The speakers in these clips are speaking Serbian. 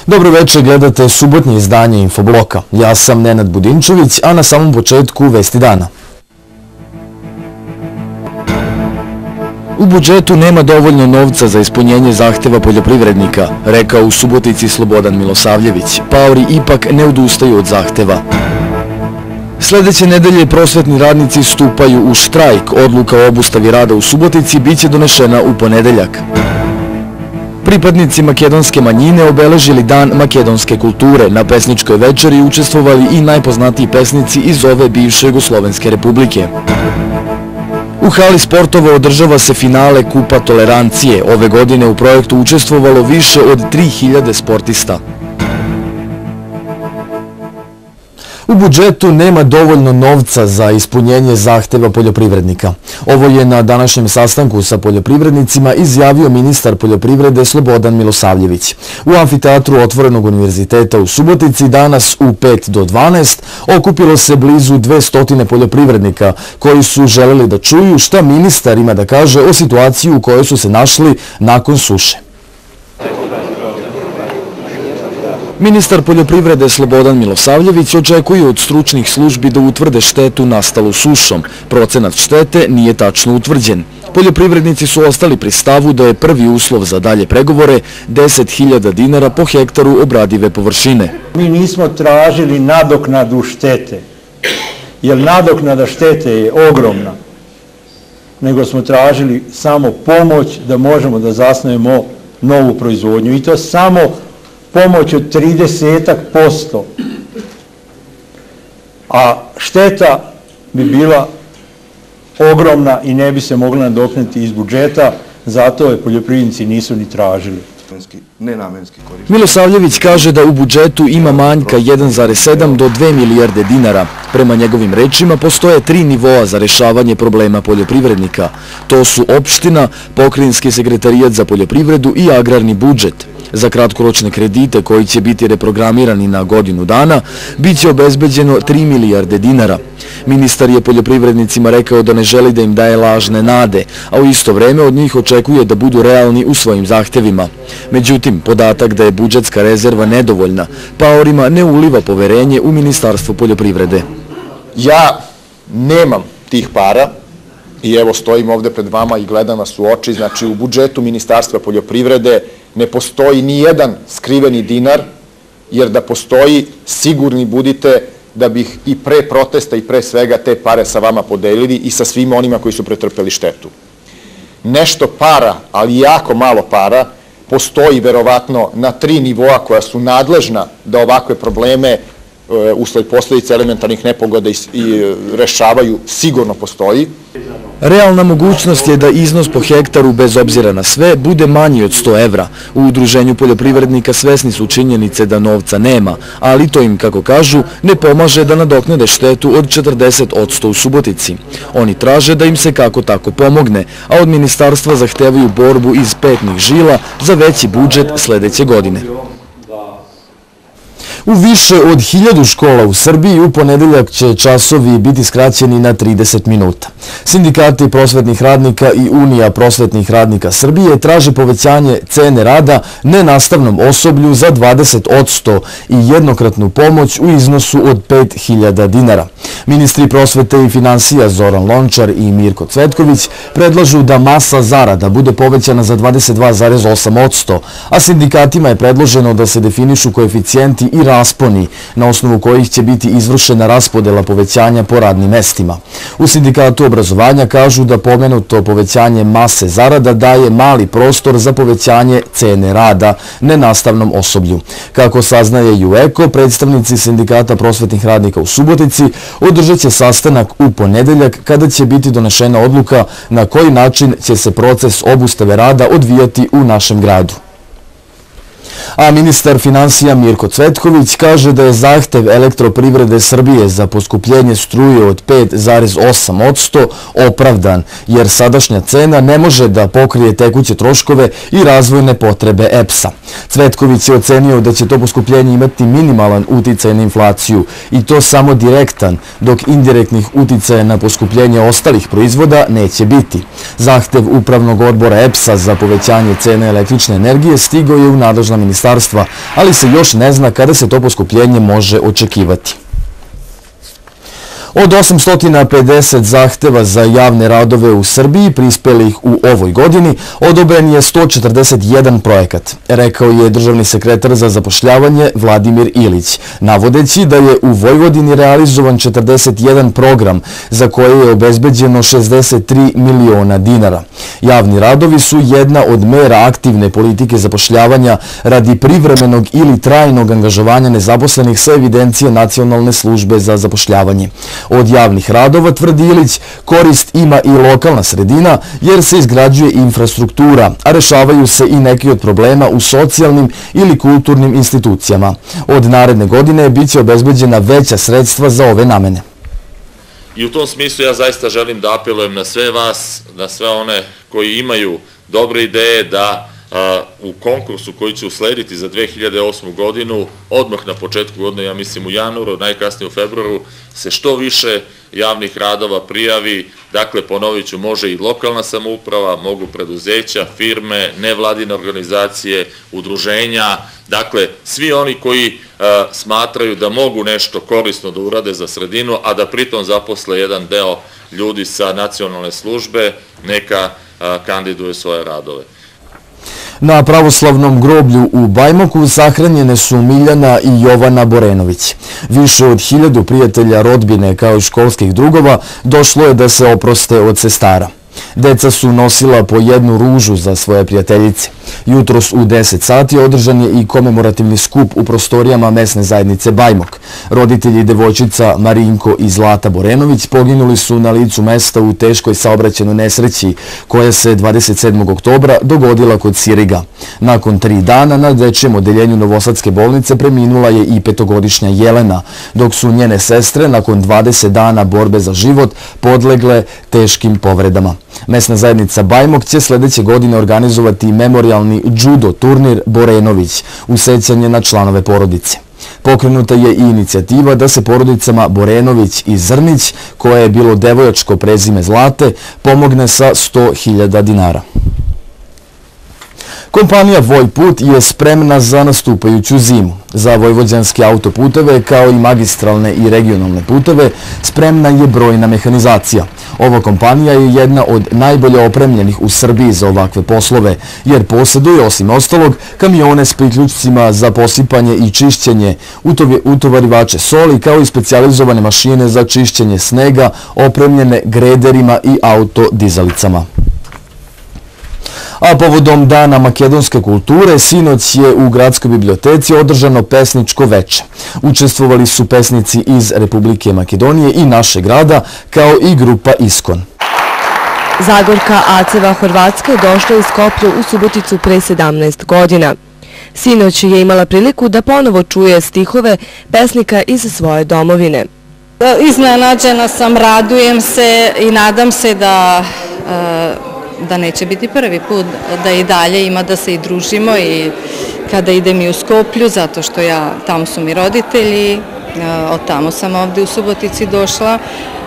Dobro večer, gledate subotnje izdanje Infobloka. Ja sam Nenad Budinčević, a na samom početku vesti dana. U budžetu nema dovoljno novca za ispunjenje zahteva poljoprivrednika, rekao u Subotici Slobodan Milosavljević. Paori ipak ne odustaju od zahteva. Sljedeće nedelje prosvetni radnici stupaju u štrajk. Odluka o obustavi rada u Subotici biće donešena u ponedeljak. Pripadnici makedonske manjine obeležili Dan makedonske kulture. Na pesničkoj večeri učestvovali i najpoznatiji pesnici iz ove bivše Jugoslovenske republike. U hali sportova održava se finale Kupa tolerancije. Ove godine u projektu učestvovalo više od 3000 sportista. U budžetu nema dovoljno novca za ispunjenje zahteva poljoprivrednika. Ovo je na današnjem sastanku sa poljoprivrednicima izjavio ministar poljoprivrede Slobodan Milosavljević. U amfiteatru Otvorenog univerziteta u Subotici danas u 5 do 12 okupilo se blizu 200 poljoprivrednika koji su želeli da čuju šta ministar ima da kaže o situaciji u kojoj su se našli nakon suše. Ministar poljoprivrede Slobodan Milosavljević očekuje od stručnih službi da utvrde štetu nastalu sušom. Procenat štete nije tačno utvrđen. Poljoprivrednici su ostali pri stavu da je prvi uslov za dalje pregovore 10.000 dinara po hektaru obradive površine. Mi nismo tražili nadoknadu štete, jer nadoknada štete je ogromna, nego smo tražili samo pomoć da možemo da zasnujemo novu proizvodnju i to samo pomoć od 30%, a šteta bi bila ogromna i ne bi se mogla nadoknaditi iz budžeta, zato je poljoprivrednici nisu ni tražili. Milosavljević kaže da u budžetu ima manjka 1,7 do 2 milijarde dinara. Prema njegovim rečima postoje 3 nivoa za rešavanje problema poljoprivrednika. To su opština, pokrajinski sekretarijat za poljoprivredu i agrarni budžet. Za kratkoročne kredite koji će biti reprogramirani na godinu dana biće obezbeđeno 3 milijarde dinara. Ministar je poljoprivrednicima rekao da ne želi da im daje lažne nade, a u isto vreme od njih očekuje da budu realni u svojim zahtevima. Međutim, podatak da je budžetska rezerva nedovoljna, paorima ne uliva poverenje u Ministarstvo poljoprivrede. Ja nemam tih para i evo stojim ovde pred vama i gledam vas u oči. Znači u budžetu Ministarstva poljoprivrede ne postoji ni jedan skriveni dinar, jer da postoji, sigurni budite da bih i pre protesta i pre svega te pare sa vama podelili i sa svima onima koji su pretrpeli štetu. Nešto para, ali jako malo para, postoji verovatno na 3 nivoa koja su nadležna da ovakve probleme usled posljedica elementarnih nepogoda i rešavaju, sigurno postoji. Realna mogućnost je da iznos po hektaru, bez obzira na sve, bude manji od 100 evra. U Udruženju poljoprivrednika svesni su činjenice da novca nema, ali to im, kako kažu, ne pomaže da nadoknade štetu od 40% u Subotici. Oni traže da im se kako tako pomogne, a od ministarstva zahtevaju borbu iz petnih žila za veći budžet sljedeće godine. U više od 1000 škola u Srbiji u ponedeljak će časovi biti skraćeni na 30 minuta. Sindikati prosvetnih radnika i Unija prosvetnih radnika Srbije traže povećanje cene rada nenastavnom osoblju za 20% i jednokratnu pomoć u iznosu od 5.000 dinara. Ministri prosvete i finansija Zoran Lončar i Mirko Cvetković predlažu da masa zarada bude povećana za 22,8%, a sindikatima je predloženo da se definišu koeficijenti i rasponi na osnovu kojih će biti izvršena raspodela povećanja po radnim mestima. U Sindikatu obrazovanja kažu da pomenuto povećanje mase zarada daje mali prostor za povećanje cene rada nenastavnom osoblju. Kako saznaje UEKO, predstavnici Sindikata prosvetnih radnika u Subotici održat će sastanak u ponedeljak kada će biti donešena odluka na koji način će se proces obustave rada odvijati u našem gradu. A ministar finansija Mirko Cvetković kaže da je zahtev Elektroprivrede Srbije za poskupljenje struje od 5,8% opravdan, jer sadašnja cena ne može da pokrije tekuće troškove i razvojne potrebe EPS-a. Cvetković je ocenio da će to poskupljenje imati minimalan uticaj na inflaciju i to samo direktan, dok indirektnih uticaja na poskupljenje ostalih proizvoda neće biti. Zahtev Upravnog odbora EPS-a za povećanje cene električne energije stigao je u nadležna ministarstva ministarstva, ali se još ne zna kada se to poskupljenje može očekivati. Od 850 zahteva za javne radove u Srbiji prispelih u ovoj godini odobren je 141 projekat, rekao je državni sekretar za zapošljavanje Vladimir Ilić, navodeći da je u Vojvodini realizovan 41 program za koje je obezbeđeno 63 miliona dinara. Javni radovi su jedna od mera aktivne politike zapošljavanja radi privremenog ili trajnog angažovanja nezaposlenih sa evidencije Nacionalne službe za zapošljavanje. Od javnih radova, tvrdi Ilić, korist ima i lokalna sredina jer se izgrađuje infrastruktura, a rešavaju se i neki od problema u socijalnim ili kulturnim institucijama. Od naredne godine biće obezbeđena veća sredstva za ove namene. I u tom smislu ja zaista želim da apelujem na sve vas, na sve one koji imaju dobre ideje da u konkursu koji će uslediti za 2008. godinu, odmah na početku godine, ja mislim u januaru, najkasnije u februaru, se što više javnih radova prijavi. Dakle, ponovit ću, može i lokalna samouprava, mogu preduzeća, firme, nevladine organizacije, udruženja, dakle, svi oni koji smatraju da mogu nešto korisno da urade za sredinu, a da pritom zaposle jedan deo ljudi sa nacionalne službe, neka kandiduje svoje radove. Na pravoslavnom groblju u Bajmoku sahranjene su Miljana i Jovana Borenović. Više od 1000 prijatelja, rodbine kao i školskih drugova došlo je da se oproste od sestara. Deca su nosila po jednu ružu za svoje prijateljice. Jutros u 10 sati održan je i komemorativni skup u prostorijama mesne zajednice Bajmok. Roditelji devojčica Marinko i Zlata Borenović poginuli su na licu mesta u teškoj saobraćajnoj nesreći koja se 27. oktobra dogodila kod Siriga. Nakon 3 dana na dečijem odeljenju Novosadske bolnice preminula je i 5-godišnja Jelena, dok su njene sestre nakon 20 dana borbe za život podlegle teškim povredama. Mesna zajednica Bajmok će sledeće godine organizovati memorijalni judo turnir Borenović u sećanje na članove porodice. Pokrenuta je i inicijativa da se porodicama Borenović i Zrnić, koje je bilo devojačko prezime Zlate, pomogne sa 100.000 dinara. Kompanija Vojput je spremna za nastupajuću zimu. Za vojvođanske autoputeve, kao i magistralne i regionalne puteve, spremna je brojna mehanizacija. Ova kompanija je jedna od najbolje opremljenih u Srbiji za ovakve poslove, jer posjeduje, osim ostalog, kamione s priključcima za posipanje i čišćenje, utovarivače soli, kao i specijalizovane mašine za čišćenje snega, opremljene grederima i autodizalicama. A povodom Dana makedonske kulture, sinoć je u Gradskoj biblioteci održano pesničko veče. Učestvovali su pesnici iz Republike Makedonije i našeg grada, kao i grupa Iskon. Zagorka Aceva Horvatska je došla iz Skoplja u Suboticu pre 17 godina. Sinoć je imala priliku da ponovo čuje stihove pesnika iz svoje domovine. Iznenađena sam, radujem se i nadam se da neće biti prvi put, da i dalje ima da se i družimo i kada idem i u Skoplju, zato što tamo su mi roditelji, od tamo sam ovde u Subotici došla.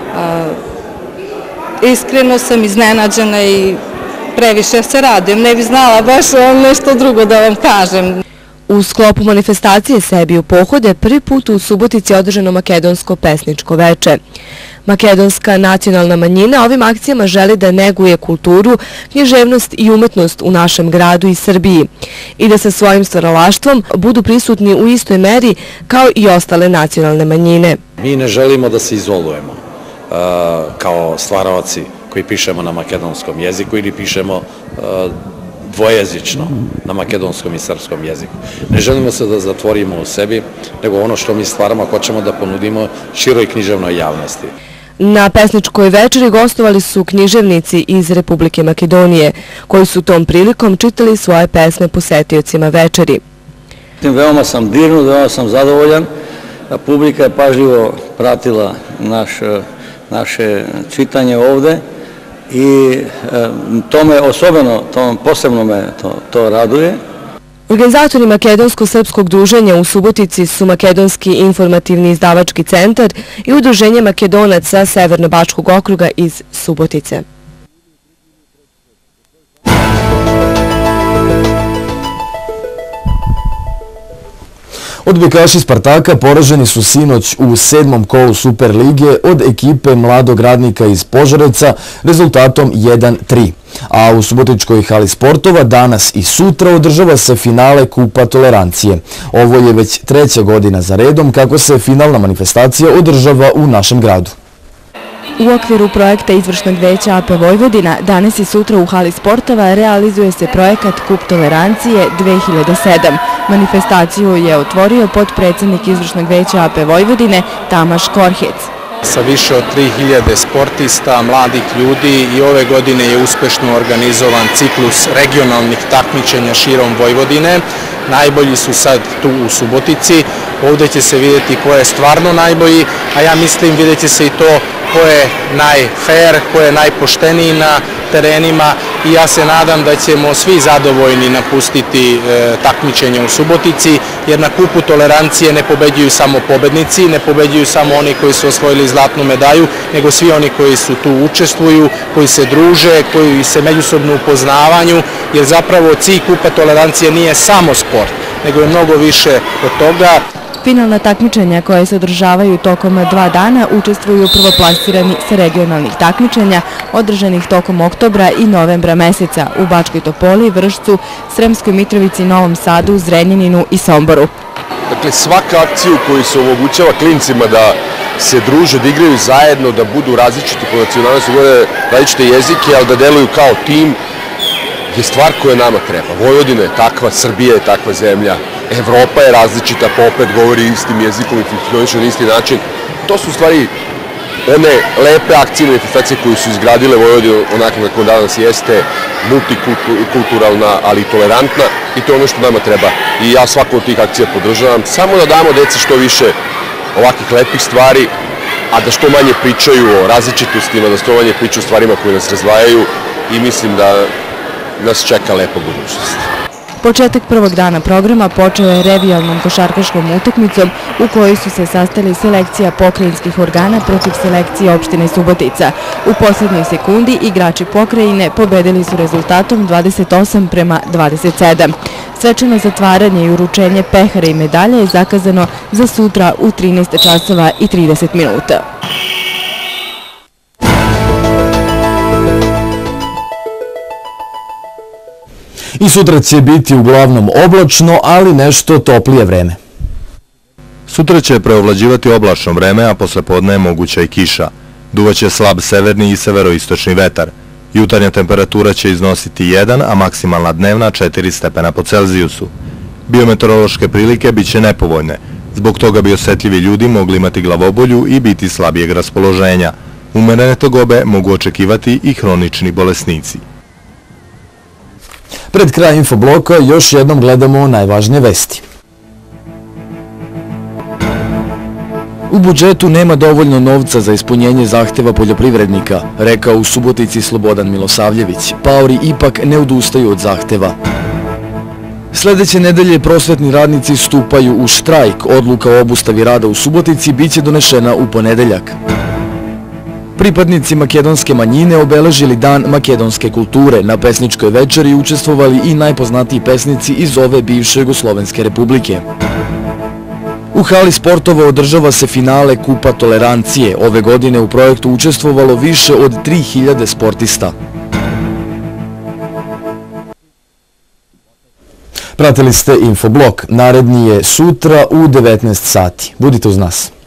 Iskreno sam iznenađena i previše se radujem, ne bi znala baš nešto drugo da vam kažem. U sklopu manifestacije Sebi u pohode prvi put u Subotici je održano makedonsko pesničko veče. Makedonska nacionalna manjina ovim akcijama želi da neguje kulturu, književnost i umetnost u našem gradu i Srbiji i da sa svojim stvaralaštvom budu prisutni u istoj meri kao i ostale nacionalne manjine. Mi ne želimo da se izolujemo kao stvaralaci koji pišemo na makedonskom jeziku ili pišemo dvojezično na makedonskom i srpskom jeziku. Ne želimo se da zatvorimo u sebi, nego ono što mi stvaramo hoćemo da ponudimo široj književnoj javnosti. Na pesničkoj večeri gostovali su književnici iz Republike Makedonije, koji su tom prilikom čitali svoje pesme posetiocima večeri. Veoma sam dirnut, veoma sam zadovoljan. Publika je pažljivo pratila naše čitanje ovde i to me osobeno, posebno me to raduje. Organizatori makedonsko-srpskog druženja u Subotici su Makedonski informativni izdavački centar i Udruženje Makedonaca Severno-Bačkog okruga iz Subotice. Odbojkaši Spartaka poraženi su sinoć u 7. kolu Super lige od ekipe Mladog Radnika iz Požarevca rezultatom 1-3. A u Subotičkoj hali sportova danas i sutra održava se finale Kupa tolerancije. Ovo je već 3. godina za redom kako se finalna manifestacija održava u našem gradu. U okviru projekta Izvršnog veća AP Vojvodina danas i sutra u hali sportova realizuje se projekat Kup tolerancije 2007. Manifestaciju je otvorio potpredsjednik Izvršnog veća AP Vojvodine Tamaš Korhec. Sa više od 3000 sportista, mladih ljudi i ove godine je uspešno organizovan ciklus regionalnih takmičenja širom Vojvodine. Najbolji su sad tu u Subotici, ovdje će se vidjeti ko je stvarno najbolji, a ja mislim vidjet će se i to ko je najfair, ko je najpošteniji na terenima i ja se nadam da ćemo svi zadovoljni napustiti takmičenje u Subotici, jer na Kupu tolerancije ne pobeđuju samo pobednici, ne pobeđuju samo oni koji su osvojili zlatnu medalju, nego svi oni koji su tu učestvuju, koji se druže, koji se međusobno upoznavanju, jer zapravo cilj Kupa tolerancije nije samo sport, nego je mnogo više od toga. Finalna takmičenja koje se održavaju tokom 2 dana učestvuju prvoplasirani sa regionalnih takmičenja održanih tokom oktobra i novembra meseca u Bačkoj Topoli, Vršcu, Sremskoj Mitrovici, Novom Sadu, Zrenjaninu i Somboru. Dakle, svaka akcija u kojoj se omogućava klincima da se druže, da igraju zajedno, da budu različiti po nacionalnosti, govore različite jezike, ali da deluju kao tim, je stvar koja nama treba. Vojvodina je takva, Srbija je takva zemlja, Evropa je različita, pa opet govori istim jezikom i funkcioniše na isti način. To su u stvari one lepe akcije i manifestacije koje su izgradile Vojvodinu onako kako danas jeste, multikulturalna, ali i tolerantna, i to je ono što nama treba. I ja svaku od tih akcija podržavam. Samo da damo deci što više ovakvih lepih stvari, a da što manje pričaju o različitostima, da što manje pričaju o stvarima koje nas razdvajaju, i mislim da nas čeka lepa budućnost. Početak prvog dana programa počeo je revijalnom košarkaškom utakmicom u kojoj su se sastali selekcija pokrajinskih organa protiv selekcije opštine Subotica. U posljednjoj sekundi igrači pokrajine pobedili su rezultatom 28-27. Svečano zatvaranje i uručenje pehara i medalja je zakazano za sutra u 13 časova i 30 minuta. I sutra će biti uglavnom oblačno, ali nešto toplije vreme. Sutra će preovlađivati oblačno vreme, a posle podne je moguća i kiša. Duvaće slab severni i severoistočni vetar. Jutarnja temperatura će iznositi 1, a maksimalna dnevna 4 stepena po Celzijusu. Biometeorološke prilike biće nepovoljne. Zbog toga bi osetljivi ljudi mogli imati glavobolju i biti slabijeg raspoloženja. Umerene tegobe mogu očekivati i hronični bolesnici. Pred kraj infobloka još jednom gledamo najvažnije vesti. U budžetu nema dovoljno novca za ispunjenje zahteva poljoprivrednika, rekao u Subotici Slobodan Milosavljević. Paori ipak ne odustaju od zahteva. Sljedeće nedelje prosvetni radnici stupaju u štrajk. Odluka o obustavi rada u Subotici biće donešena u ponedeljak. Pripadnici makedonske manjine obeležili Dan makedonske kulture. Na pesničkoj večeri učestvovali i najpoznatiji pesnici iz ove bivše Jugoslovenske republike. U hali sportova održava se finale Kupa tolerancije. Ove godine u projektu učestvovalo više od 3000 sportista. Pratili ste Infoblok. Naredni je sutra u 19 sati. Budite uz nas.